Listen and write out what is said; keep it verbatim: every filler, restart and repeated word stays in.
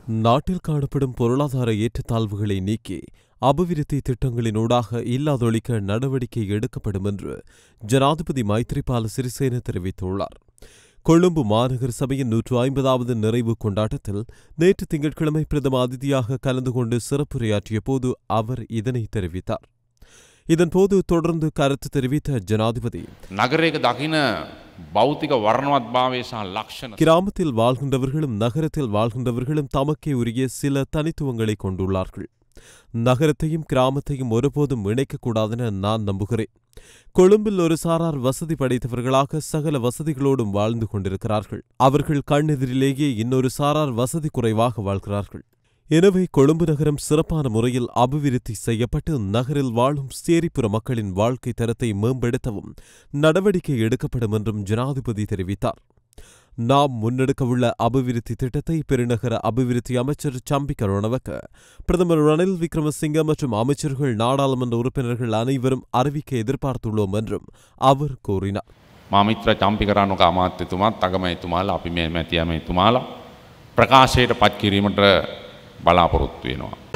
நாட்டில் காணப்படும் பொருளாதார ஏற்றத்தாழ்வுகளை நீக்கி அபிவிருத்தி திட்டங்களினூடாக இல்லாதொழிக்க நடவடிக்கை எடுக்கப்படும் என்று ஜனாதிபதி மைத்ரிபால சிறிசேன தெரிவித்துள்ளார். கொழும்பு மாநகர சபையின் நூற்று ஐம்பதாவது நிறைவு கொண்டாட்டத்தில் நேற்று திங்கட்கிழமை பிரதம அதிதியாக கலந்து கொண்டு சிறப்புரையாற்றிய போது அவர் இதனை தெரிவித்தார். இதன்போது தொடர்ந்து கருத்து தெரிவித்த ஜனாதிபதி, நகரேக தகின பௌத்திக வர்ணவத்பாவே சஹ லக்ஷண கிராமத்தில் வாழ்கின்றவர்களும் நகரத்தில் வாழ்கின்றவர்களும் தமக்கே உரிய சில தனித்துவங்களை கொண்டுள்ளார்கள். நகரத்தையும் கிராமத்தையும் ஒருபோதும் இணைக்கக்கூடாதென நான் நம்புகிறேன். கொழும்பில் ஒரு சாரார் வசதி படைத்தவர்களாக சகல வசதிகளோடும் வாழ்ந்து கொண்டிருக்கிறார்கள். அவர்கள் கண்ணெதிரிலேயே இன்னொரு சாரார் வசதி குறைவாக வாழ்கிறார்கள். எனவே கொழும்பு நகரம் சிறப்பான முறையில் அபிவிருத்தி செய்யப்பட்டு நகரில் வாழும் சேரிப்புற மக்களின் வாழ்க்கை தரத்தை மேம்படுத்தவும் நடவடிக்கை எடுக்கப்படும் என்றும் ஜனாதிபதி தெரிவித்தார். நாம் முன்னெடுக்கவுள்ள அபிவிருத்தி திட்டத்தை பெருநகர அபிவிருத்தி அமைச்சர் சம்பிக்க ரணவக்க, பிரதமர் ரணில் விக்ரமசிங்க மற்றும் அமைச்சர்கள், நாடாளுமன்ற உறுப்பினர்கள் அனைவரும் அறிவிக்க எதிர்பார்த்துள்ளோம் என்றும் அவர் கூறினார். மாமித்ர சம்பிகரானுக அமாத்தியத்துமால் தகமைத்துமால் அபிமேமத்தியமைத்துமால் பிரகாசேட பத்கிரிமன்ற பலாபொருத்துவேனுவா